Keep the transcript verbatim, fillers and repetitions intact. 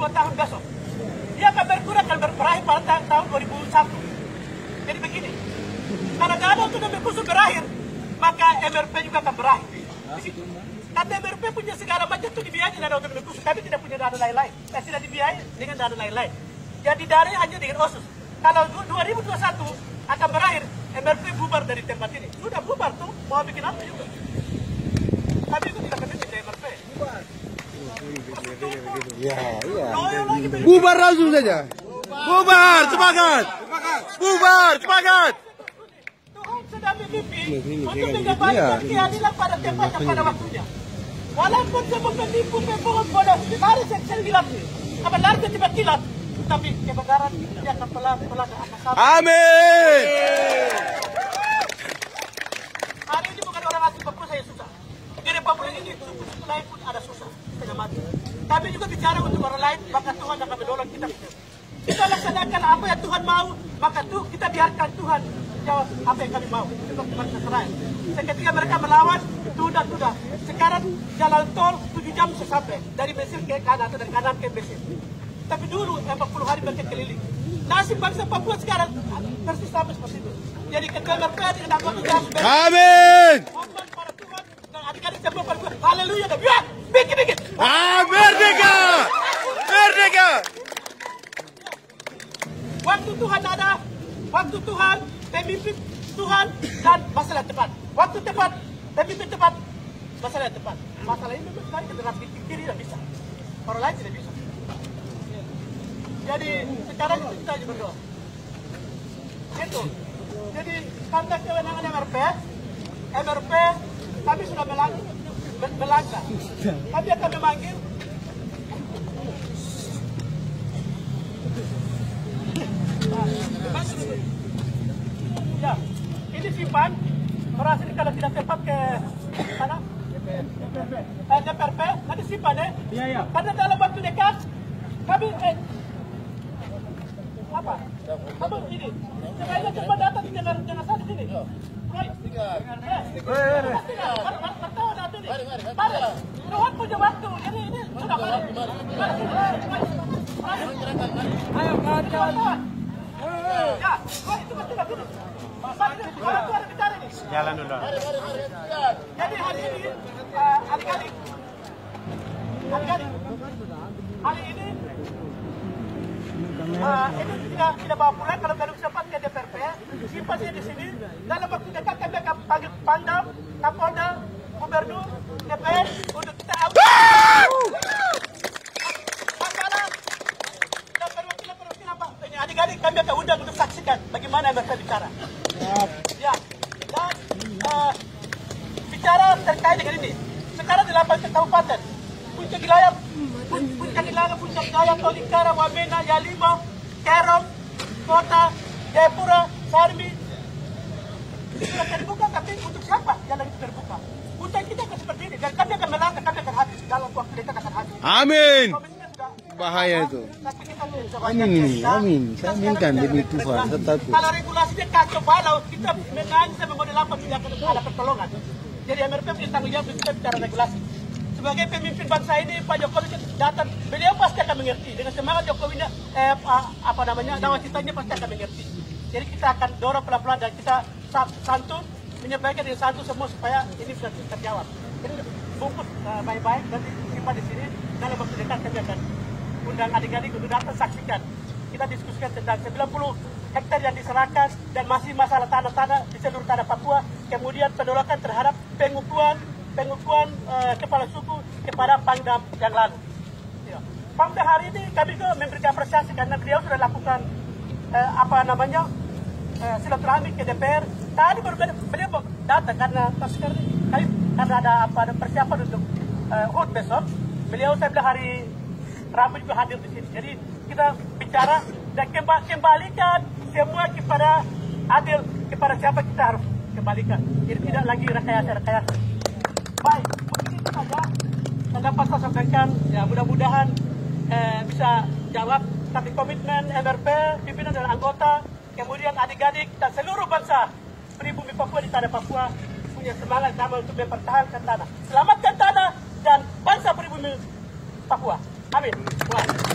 lima tahun besok. Dia akan berkurang, akan berakhir pada tahun dua ribu satu. Jadi begini, karena dana untuk Mercusuar berakhir, maka M R P juga akan berakhir. Kata M R P punya segala macam itu dibiayai dana untuk Mercusuar, tapi tidak punya dana lain-lain. Dan tidak dibiayai dengan dana lain-lain. Jadi dana hanya dengan O S U S. Kalau dua ribu dua puluh satu akan berakhir, M R P bubar dari tempat ini. Sudah bubar tuh, mau bikin apa juga. Tapi itu tidak kena dari M R P. Ya, iya. Bubar langsung saja. Bubar, semangat. Bubar, semangat. Tuhan sudah mimpi untuk mendapatkan keadilan pada tempatnya pada waktunya. Walaupun semua penipu, pembohong, bodoh, mari saya bilang ini. Apa lari cepat kilat, tapi kebenaran dia akan pelan-pelan akan sampai. Amin. Hari ini bukan orang asli Papua saya susah. Di Republik ini suku-suku lain pun ada susah, setengah mati. Kami juga bicara untuk orang lain, maka Tuhan akan menolong kita. Kita laksanakan apa yang Tuhan mau, maka tuh kita biarkan Tuhan jawab apa yang kami mau. Sebab Tuhan sesuai. Seketika mereka melawan, tunda-tunda. Sekarang jalan tol tujuh jam bisa sampai dari Mesir ke kanan atau dari kanan ke Mesir. Tapi dulu empat puluh hari mereka keliling. Nasib bangsa Papua sekarang persis sama seperti itu. Jadi ketua M R P dengan anggota jam. Amin. Mohon para Tuhan dan adik-adik semua Papua. Haleluya dan ya, bikin-bikin. Ah, merdeka! Merdeka! Waktu Tuhan ada, waktu Tuhan, pemimpin Tuhan, dan masalah tepat. Waktu tepat, pemimpin tepat, masalah tepat. Masalah ini memang saya generasi kiri tidak bisa. Orang lain tidak bisa. Jadi sekarang kita aja berdoa. Itu. Jadi tanda kewenangan M R P, M R P kami sudah melangkah. Melangkah. Kami akan memanggil ya, ini simpan berhasil kalau tidak tepat ke mana? Eh, D P R P, nanti simpan ya. Iya, iya. Karena dalam waktu dekat kami eh, apa? Kamu ini, sebaiknya cepat datang jangan jangan saya di sini. Mari, mari, mari, mari. Tuhan punya waktu, jadi ini sudah mari. Mari, mari. Ayo kawan-kawan. Ya, wah itu betul betul. Orang tua ada bicara nih. Jalan dulu. Jadi hari ini adik-adik, adik-adik, hari ini Uh, ini tidak tidak bawa pulang kalau belum sempat ke D P R P, simpan dia di sini. Dalam waktu dekat kami akan panggil Pangdam, Kapolda, Gubernur, D P R untuk kita awal. Masalah dan perwakilan-perwakilan apa? Ini adik-adik kami akan undang untuk saksikan bagaimana mereka bicara. Ya, dan uh, bicara terkait dengan ini. Sekarang di delapan kabupaten, Puncak Wilayah. Puncak Wilayah, Puncak Jaya, Tolikara, Wamena, Yalima, Kerong, Kota, Jayapura, Sarmi. Sudah terbuka, tapi untuk siapa jalan itu terbuka? Untuk kita akan seperti ini, dan kami akan melangkah, kami akan habis. Dalam waktu dekat akan habis. Amin. Bahaya itu. Amin ini, amin. Saya minta demi Tuhan, tetap. Kalau regulasinya kacau balau, kita menangis sama model apa tidak akan ada pertolongan. Jadi M R P punya tanggung jawab kita bicara regulasi. Sebagai pemimpin bangsa ini, Pak Jokowi datang, beliau pasti akan mengerti. Dengan semangat Jokowi, eh, apa namanya, nawacitanya pasti akan mengerti. Jadi kita akan dorong pelan-pelan dan kita santun, menyampaikan dengan santun semua supaya ini bisa terjawab. Jadi bungkus uh, baik-baik, nanti simpan di sini. Dalam waktu dekat kami akan undang adik-adik untuk datang saksikan. Kita diskusikan tentang sembilan puluh hektar yang diserahkan dan masih masalah tanah-tanah di seluruh tanah Papua. Kemudian penolakan terhadap pengukuhan pengukuhan uh, kepala suku kepada Pangdam yang lalu. Ya. Pangdam hari ini kami juga memberikan apresiasi karena beliau sudah lakukan uh, apa namanya uh, silaturahmi ke D P R. Tadi baru beliau datang karena sekarang kami karena ada apa ada persiapan untuk uh, H U T besok. Beliau saya bilang hari Rabu juga hadir di sini. Jadi kita bicara dan kembalikan semua kepada adil, kepada siapa kita harus kembalikan. Jadi tidak lagi rekayasa-rekayasa. Baik, mungkin itu saja yang dapat saya sampaikan. Ya, mudah-mudahan eh, bisa jawab. Tapi komitmen M R P, pimpinan dan anggota, kemudian adik-adik dan seluruh bangsa pribumi Papua di tanah Papua punya semangat sama untuk mempertahankan tanah, selamatkan tanah dan bangsa pribumi Papua. Amin. Wah.